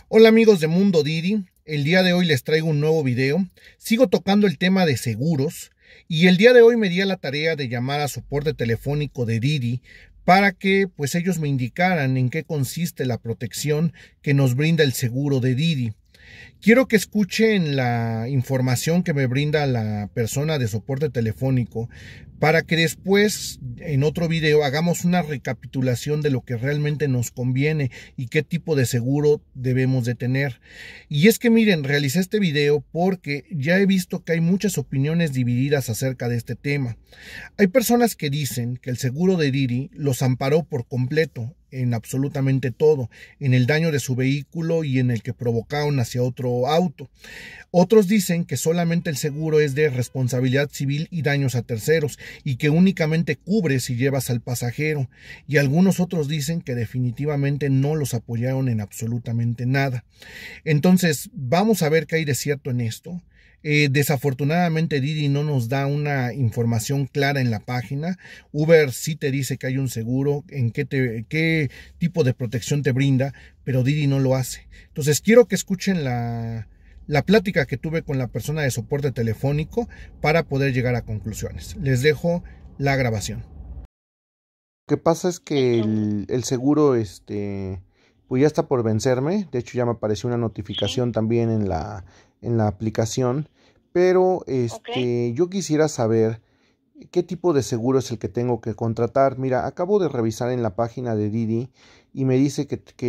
Hola amigos de Mundo Didi, el día de hoy les traigo un nuevo video. Sigo tocando el tema de seguros y el día de hoy me di a la tarea de llamar a soporte telefónico de Didi para que pues ellos me indicaran en qué consiste la protección que nos brinda el seguro de Didi. Quiero que escuchen la información que me brinda la persona de soporte telefónico para que después en otro video hagamos una recapitulación de lo que realmente nos conviene y qué tipo de seguro debemos de tener. Y es que miren, realicé este video porque ya he visto que hay muchas opiniones divididas acerca de este tema. Hay personas que dicen que el seguro de Didi los amparó por completo en absolutamente todo, en el daño de su vehículo y en el que provocaron hacia otro auto. Otros dicen que solamente el seguro es de responsabilidad civil y daños a terceros y que únicamente cubre si llevas al pasajero, y algunos otros dicen que definitivamente no los apoyaron en absolutamente nada. Entonces, vamos a ver qué hay de cierto en esto. Desafortunadamente Didi no nos da una información clara en la página. Uber sí te dice que hay un seguro, en qué tipo de protección te brinda, pero Didi no lo hace. Entonces quiero que escuchen la plática que tuve con la persona de soporte telefónico para poder llegar a conclusiones. Les dejo la grabación. Lo que pasa es que el seguro pues ya está por vencerme. De hecho ya me apareció una notificación también en la aplicación, pero yo quisiera saber qué tipo de seguro es el que tengo que contratar. Mira, acabo de revisar en la página de Didi y me dice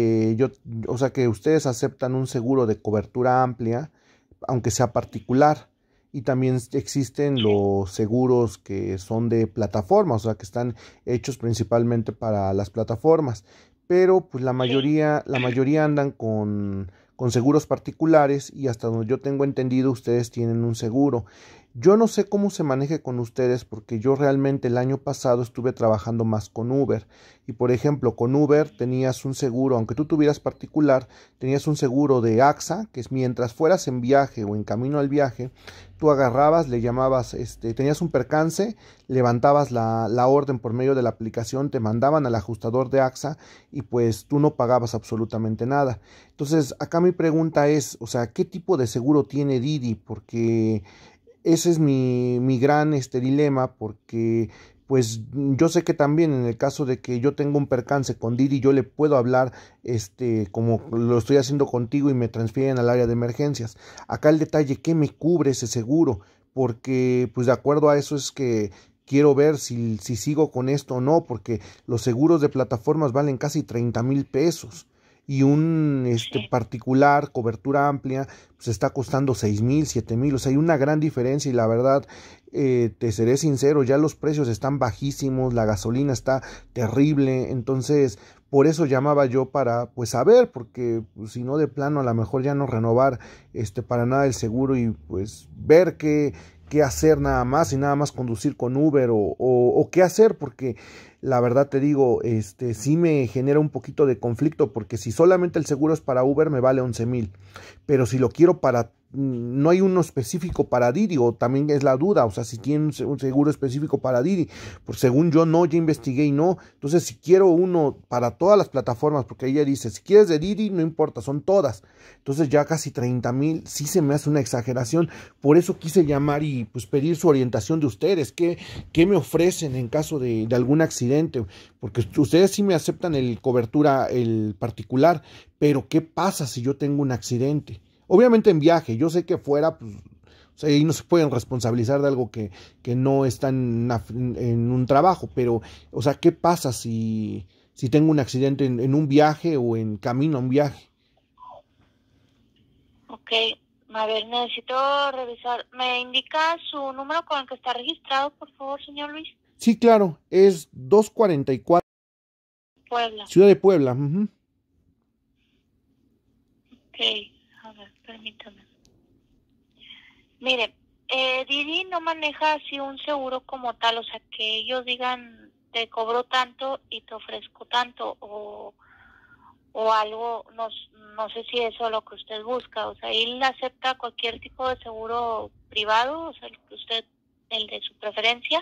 o sea, que ustedes aceptan un seguro de cobertura amplia, aunque sea particular. Y también existen los seguros que son de plataformas, o sea, que están hechos principalmente para las plataformas. Pero pues la mayoría andan con seguros particulares, y hasta donde yo tengo entendido ustedes tienen un seguro. Yo no sé cómo se maneje con ustedes porque yo realmente el año pasado estuve trabajando más con Uber, y por ejemplo con Uber tenías un seguro, aunque tú tuvieras particular, tenías un seguro de AXA, que es mientras fueras en viaje o en camino al viaje, tú agarrabas, le llamabas, tenías un percance, levantabas la orden por medio de la aplicación, te mandaban al ajustador de AXA y pues tú no pagabas absolutamente nada. Entonces acá mi pregunta es, o sea, ¿qué tipo de seguro tiene Didi? Porque ese es mi gran dilema, porque pues yo sé que también en el caso de que yo tenga un percance con Didi, yo le puedo hablar como lo estoy haciendo contigo y me transfieren al área de emergencias. Acá el detalle, ¿qué me cubre ese seguro? Porque pues de acuerdo a eso es que quiero ver si sigo con esto o no, porque los seguros de plataformas valen casi 30,000 pesos. Y un particular, cobertura amplia, pues está costando 6,000, 7,000. O sea, hay una gran diferencia, y la verdad, te seré sincero, ya los precios están bajísimos, la gasolina está terrible. Entonces por eso llamaba yo para pues saber, porque pues, si no, de plano a lo mejor ya no renovar para nada el seguro, y pues ver qué hacer nada más, y nada más conducir con Uber o qué hacer, porque la verdad te digo, sí me genera un poquito de conflicto, porque si solamente el seguro es para Uber me vale 11,000, pero si lo quiero para, no hay uno específico para Didi, o también es la duda, o sea, si tiene un seguro específico para Didi, pues según yo no, ya investigué y no. Entonces si quiero uno para todas las plataformas, porque ella dice, si quieres de Didi, no importa, son todas. Entonces ya casi 30,000, sí se me hace una exageración. Por eso quise llamar y pues pedir su orientación de ustedes, qué me ofrecen en caso de algún accidente, porque ustedes sí me aceptan el cobertura, el particular, pero ¿qué pasa si yo tengo un accidente? Obviamente en viaje, yo sé que fuera, pues, o sea, ahí no se pueden responsabilizar de algo que no está en un trabajo, pero, o sea, ¿qué pasa si tengo un accidente en un viaje o en camino a un viaje? Ok, a ver, necesito revisar. ¿Me indica su número con el que está registrado, por favor, señor Luis? Sí, claro, es 244, Puebla. Ciudad de Puebla. Ok, a ver, permítame. Mire, Didi no maneja así un seguro como tal, o sea, que ellos digan, te cobro tanto y te ofrezco tanto, o algo, no sé si eso es lo que usted busca. O sea, él acepta cualquier tipo de seguro privado, o sea, el de su preferencia.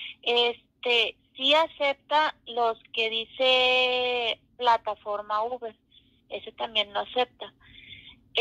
Sí acepta los que dice plataforma Uber, ese también lo acepta.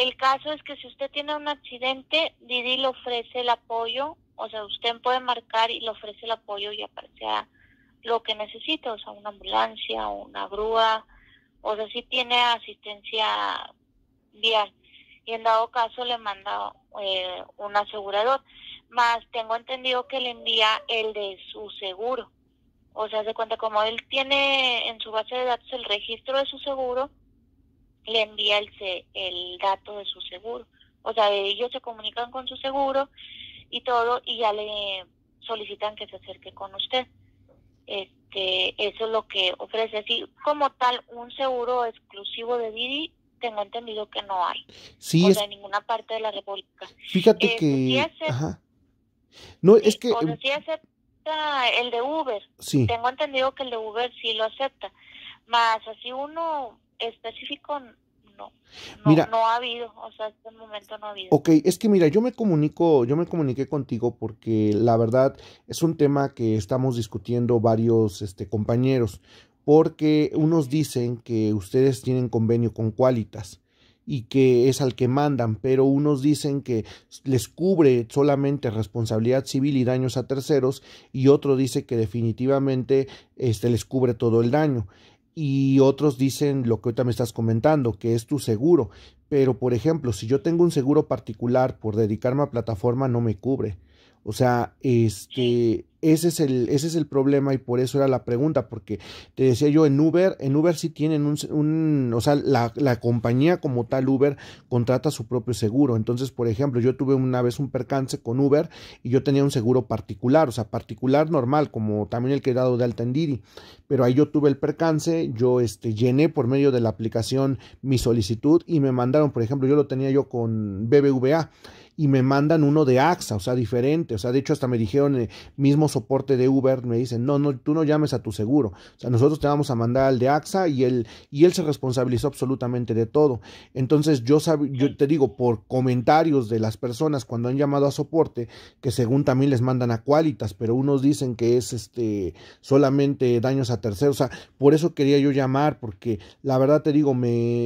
El caso es que si usted tiene un accidente, Didi le ofrece el apoyo, o sea, usted puede marcar y le ofrece el apoyo ya sea lo que necesita, o sea, una ambulancia, una grúa, o sea, si tiene asistencia vial. Y en dado caso le manda un asegurador. Más tengo entendido que le envía el de su seguro. O sea, se cuenta como él tiene en su base de datos el registro de su seguro, le envía el dato de su seguro. O sea, ellos se comunican con su seguro y todo, y ya le solicitan que se acerque con usted. Eso es lo que ofrece. Así como tal, un seguro exclusivo de Didi, tengo entendido que no hay. Sí, O sea, en ninguna parte de la República. fíjate Sí que, acepta, ajá, no, es sí, que, o sea, sí acepta el de Uber. sí, Tengo entendido que el de Uber sí lo acepta. Más así uno específico, mira, no ha habido. O sea, hasta el momento no ha habido. ok, es que mira, yo me comuniqué contigo porque la verdad es un tema que estamos discutiendo varios, compañeros, porque unos dicen que ustedes tienen convenio con Qualitas y que es al que mandan, pero unos dicen que les cubre solamente responsabilidad civil y daños a terceros, y otro dice que definitivamente les cubre todo el daño. Y otros dicen lo que ahorita me estás comentando, que es tu seguro. Pero, por ejemplo, si yo tengo un seguro particular por dedicarme a plataforma, no me cubre. O sea, ese es el problema, y por eso era la pregunta, porque te decía yo, en Uber sí tienen o sea, la compañía como tal, Uber, contrata su propio seguro. Entonces, por ejemplo, yo tuve una vez un percance con Uber y yo tenía un seguro particular, o sea, particular normal, como también el que he dado de alta en Didi, pero ahí yo tuve el percance, yo llené por medio de la aplicación mi solicitud y me mandaron, por ejemplo, yo lo tenía yo con BBVA, y me mandan uno de AXA, o sea, diferente. O sea, de hecho hasta me dijeron, mismo soporte de Uber, me dicen, no, no, tú no llames a tu seguro, o sea, nosotros te vamos a mandar al de AXA, y él se responsabilizó absolutamente de todo. Entonces yo te digo, por comentarios de las personas cuando han llamado a soporte, que según también les mandan a Qualitas, pero unos dicen que es solamente daños a terceros. O sea, por eso quería yo llamar, porque la verdad te digo,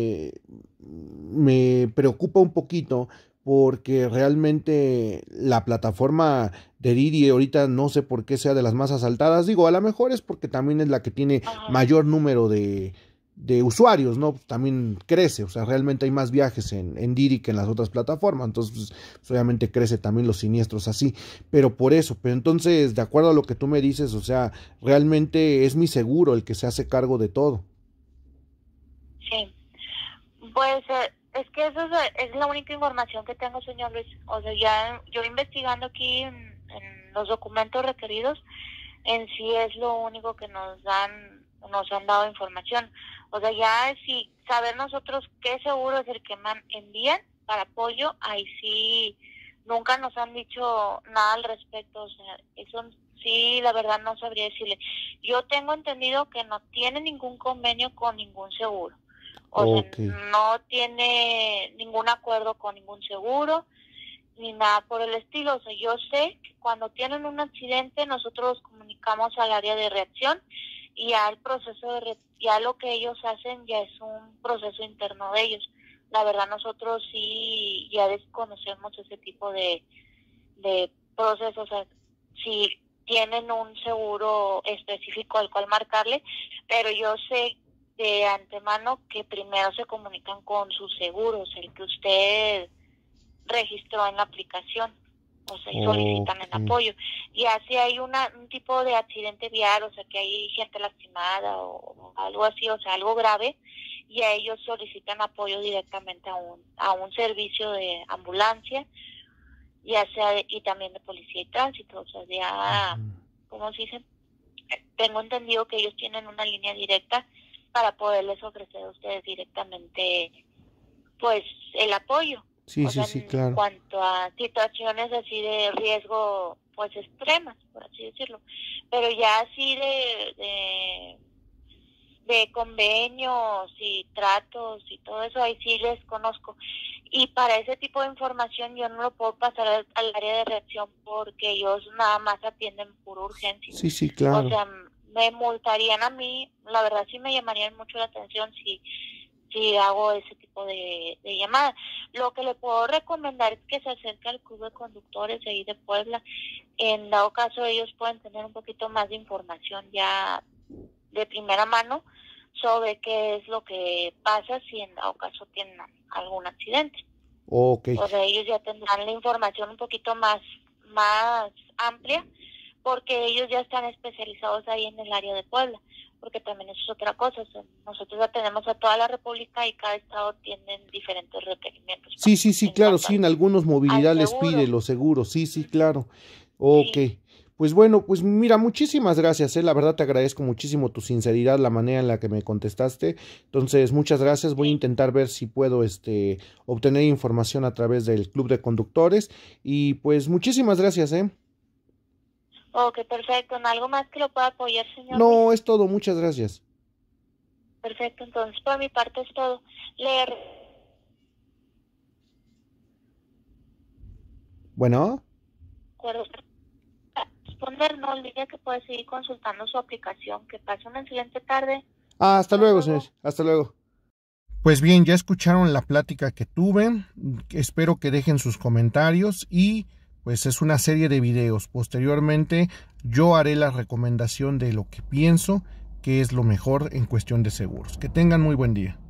me preocupa un poquito, porque realmente la plataforma de Didi ahorita no sé por qué sea de las más asaltadas. Digo, a lo mejor es porque también es la que tiene Ajá. mayor número de usuarios, ¿no? También crece, o sea, realmente hay más viajes en Didi que en las otras plataformas, entonces pues, obviamente crece también los siniestros así, pero por eso. Pero entonces, de acuerdo a lo que tú me dices, o sea, realmente es mi seguro el que se hace cargo de todo. Sí. Pues es que eso es la única información que tengo, señor Luis. O sea, ya yo investigando aquí en los documentos requeridos, en sí es lo único que nos han dado información. O sea, ya si saber nosotros qué seguro es el que envían para apoyo, ahí sí nunca nos han dicho nada al respecto. O sea, eso sí, la verdad no sabría decirle. Yo tengo entendido que no tiene ningún convenio con ningún seguro. O sea, Ok, no tiene ningún acuerdo con ningún seguro ni nada por el estilo. O sea, yo sé que cuando tienen un accidente nosotros comunicamos al área de reacción, y ya el proceso ya lo que ellos hacen ya es un proceso interno de ellos. La verdad nosotros sí ya desconocemos ese tipo de procesos. O sea, si tienen un seguro específico al cual marcarle, pero yo sé de antemano que primero se comunican con sus seguros, el que usted registró en la aplicación, o sea, y solicitan el ok. apoyo. Y así hay un tipo de accidente vial, o sea, que hay gente lastimada o algo así, o sea, algo grave, y a ellos solicitan apoyo directamente a un servicio de ambulancia, ya sea y también de policía y tránsito. O sea, ya, Ujú. como se dice, tengo entendido que ellos tienen una línea directa para poderles ofrecer a ustedes directamente, pues, el apoyo. Sí, O sí, sea, sí, en claro. cuanto a situaciones así de riesgo, pues, extremas, por así decirlo. Pero ya así de convenios y tratos y todo eso, ahí sí les conozco. Y para ese tipo de información yo no lo puedo pasar al área de reacción, porque ellos nada más atienden por urgencia. Sí, sí, O claro. sea, me multarían a mí. La verdad sí me llamarían mucho la atención si si hago ese tipo de llamadas. Lo que le puedo recomendar es que se acerque al Club de Conductores de ahí de Puebla. En dado caso ellos pueden tener un poquito más de información ya de primera mano sobre qué es lo que pasa si en dado caso tienen algún accidente. Ok. O sea, ellos ya tendrán la información un poquito más amplia, porque ellos ya están especializados ahí en el área de Puebla, porque también eso es otra cosa. O sea, nosotros ya tenemos a toda la República y cada estado tiene diferentes requerimientos. Sí, claro, sí, en algunos movilidad les pide los seguros, sí, claro. Ok, Sí. pues bueno, pues mira, muchísimas gracias, la verdad te agradezco muchísimo tu sinceridad, la manera en la que me contestaste. Entonces, muchas gracias, voy a intentar ver si puedo obtener información a través del Club de Conductores y pues muchísimas gracias, Ok, perfecto. ¿En algo más que lo pueda apoyar, señor Luis? No, es todo, muchas gracias. Perfecto, entonces por mi parte es todo. Bueno. Responder, no olvide que puede seguir consultando su aplicación. Que pase una excelente tarde. Hasta luego, señores. Hasta luego. Pues bien, ya escucharon la plática que tuve. Espero que dejen sus comentarios y pues es una serie de videos. Posteriormente yo haré la recomendación de lo que pienso que es lo mejor en cuestión de seguros. Que tengan muy buen día.